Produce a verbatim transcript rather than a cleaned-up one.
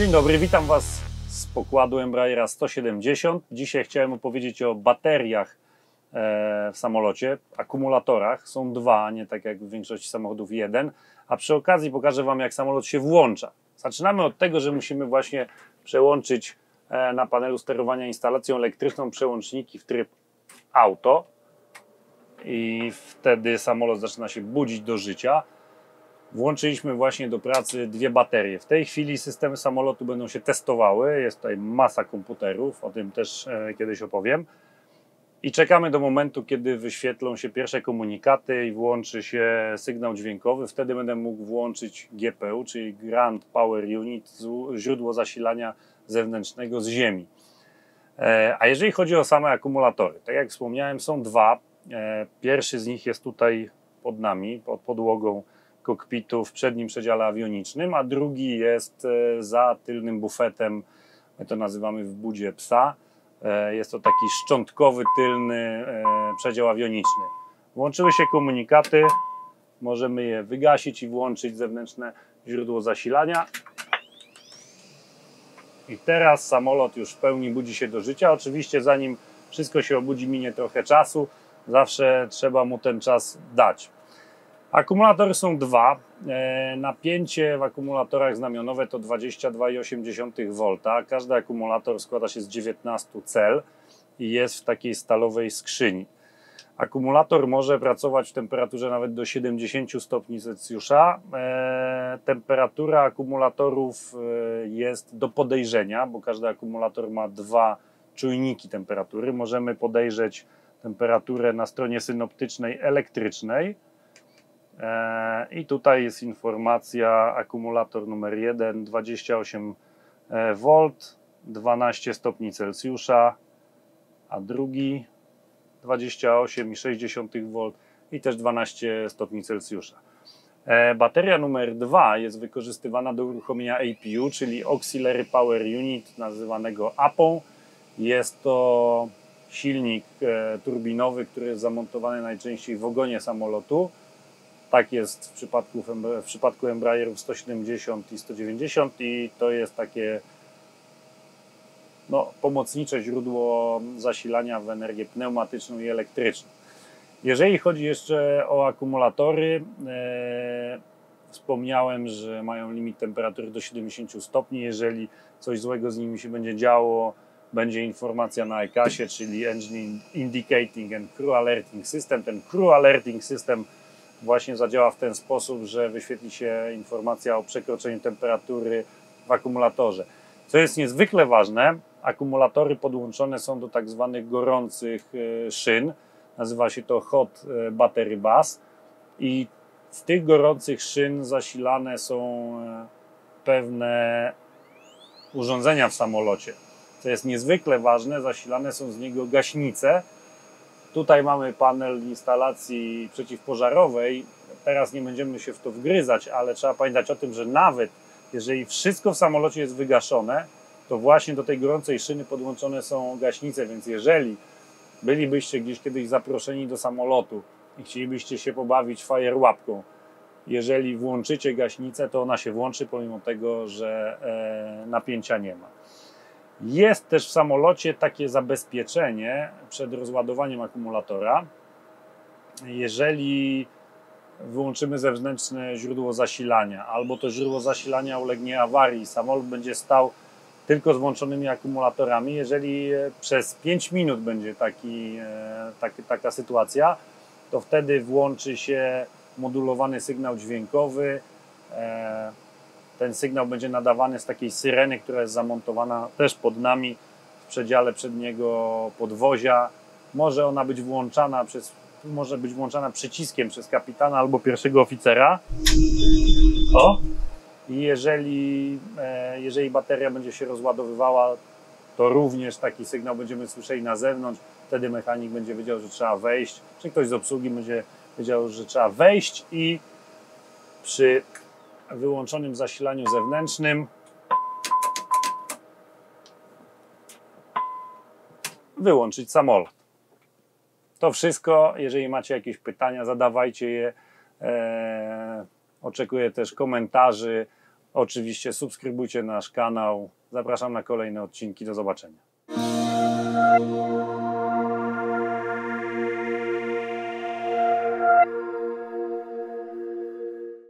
Dzień dobry, witam Was z pokładu Embraera sto siedemdziesiąt. Dzisiaj chciałem opowiedzieć o bateriach w samolocie, akumulatorach. Są dwa, nie tak jak w większości samochodów jeden. A przy okazji pokażę Wam, jak samolot się włącza. Zaczynamy od tego, że musimy właśnie przełączyć na panelu sterowania instalacją elektryczną przełączniki w tryb auto. I wtedy samolot zaczyna się budzić do życia. Włączyliśmy właśnie do pracy dwie baterie. W tej chwili systemy samolotu będą się testowały. Jest tutaj masa komputerów, o tym też e, kiedyś opowiem. I czekamy do momentu, kiedy wyświetlą się pierwsze komunikaty i włączy się sygnał dźwiękowy. Wtedy będę mógł włączyć G P U, czyli Ground Power Unit, źródło zasilania zewnętrznego z ziemi. E, a jeżeli chodzi o same akumulatory, tak jak wspomniałem, są dwa. E, pierwszy z nich jest tutaj pod nami, pod podłogą kokpitu w przednim przedziale awionicznym, a drugi jest za tylnym bufetem, my to nazywamy w budzie psa. Jest to taki szczątkowy, tylny przedział awioniczny. Włączyły się komunikaty, możemy je wygasić i włączyć zewnętrzne źródło zasilania. I teraz samolot już w pełni budzi się do życia. Oczywiście zanim wszystko się obudzi, minie trochę czasu, zawsze trzeba mu ten czas dać. Akumulatory są dwa. Napięcie w akumulatorach znamionowe to dwadzieścia dwa i osiem wolt. Każdy akumulator składa się z dziewiętnastu cel i jest w takiej stalowej skrzyni. Akumulator może pracować w temperaturze nawet do siedemdziesięciu stopni Celsjusza. Temperatura akumulatorów jest do podejrzenia, bo każdy akumulator ma dwa czujniki temperatury. Możemy podejrzeć temperaturę na stronie synoptycznej elektrycznej. I tutaj jest informacja: akumulator numer jeden dwadzieścia osiem wolt, dwanaście stopni Celsjusza, a drugi dwadzieścia osiem i sześć wolt i też dwanaście stopni Celsjusza. Bateria numer dwa jest wykorzystywana do uruchomienia A P U, czyli Auxiliary Power Unit, nazywanego A Pą. Jest to silnik turbinowy, który jest zamontowany najczęściej w ogonie samolotu. Tak jest w przypadku, w przypadku Embraerów sto siedemdziesiąt i sto dziewięćdziesiąt i to jest takie no, pomocnicze źródło zasilania w energię pneumatyczną i elektryczną. Jeżeli chodzi jeszcze o akumulatory, e, wspomniałem, że mają limit temperatury do siedemdziesięciu stopni. Jeżeli coś złego z nimi się będzie działo, będzie informacja na E C A S-ie, czyli Engine Indicating and Crew Alerting System. Ten Crew Alerting System właśnie zadziała w ten sposób, że wyświetli się informacja o przekroczeniu temperatury w akumulatorze. Co jest niezwykle ważne, akumulatory podłączone są do tak zwanych gorących szyn. Nazywa się to Hot Battery Bus i z tych gorących szyn zasilane są pewne urządzenia w samolocie. Co jest niezwykle ważne, zasilane są z niego gaśnice. Tutaj mamy panel instalacji przeciwpożarowej. Teraz nie będziemy się w to wgryzać, ale trzeba pamiętać o tym, że nawet jeżeli wszystko w samolocie jest wygaszone, to właśnie do tej gorącej szyny podłączone są gaśnice, więc jeżeli bylibyście gdzieś kiedyś zaproszeni do samolotu i chcielibyście się pobawić fajerłapką, jeżeli włączycie gaśnicę, to ona się włączy, pomimo tego, że e, napięcia nie ma. Jest też w samolocie takie zabezpieczenie przed rozładowaniem akumulatora. Jeżeli wyłączymy zewnętrzne źródło zasilania, albo to źródło zasilania ulegnie awarii, samolot będzie stał tylko z włączonymi akumulatorami, jeżeli przez pięć minut będzie taki, taki, taka sytuacja, to wtedy włączy się modulowany sygnał dźwiękowy. Ten sygnał będzie nadawany z takiej syreny, która jest zamontowana też pod nami w przedziale przedniego podwozia. Może ona być włączana przez, może być włączana przyciskiem przez kapitana albo pierwszego oficera. O! I jeżeli, jeżeli bateria będzie się rozładowywała, to również taki sygnał będziemy słyszeli na zewnątrz. Wtedy mechanik będzie wiedział, że trzeba wejść, czy ktoś z obsługi będzie wiedział, że trzeba wejść i przy wyłączonym zasilaniu zewnętrznym wyłączyć samolot. To wszystko. Jeżeli macie jakieś pytania, zadawajcie je. Eee, oczekuję też komentarzy Oczywiście subskrybujcie nasz kanał. Zapraszam na kolejne odcinki. Do zobaczenia.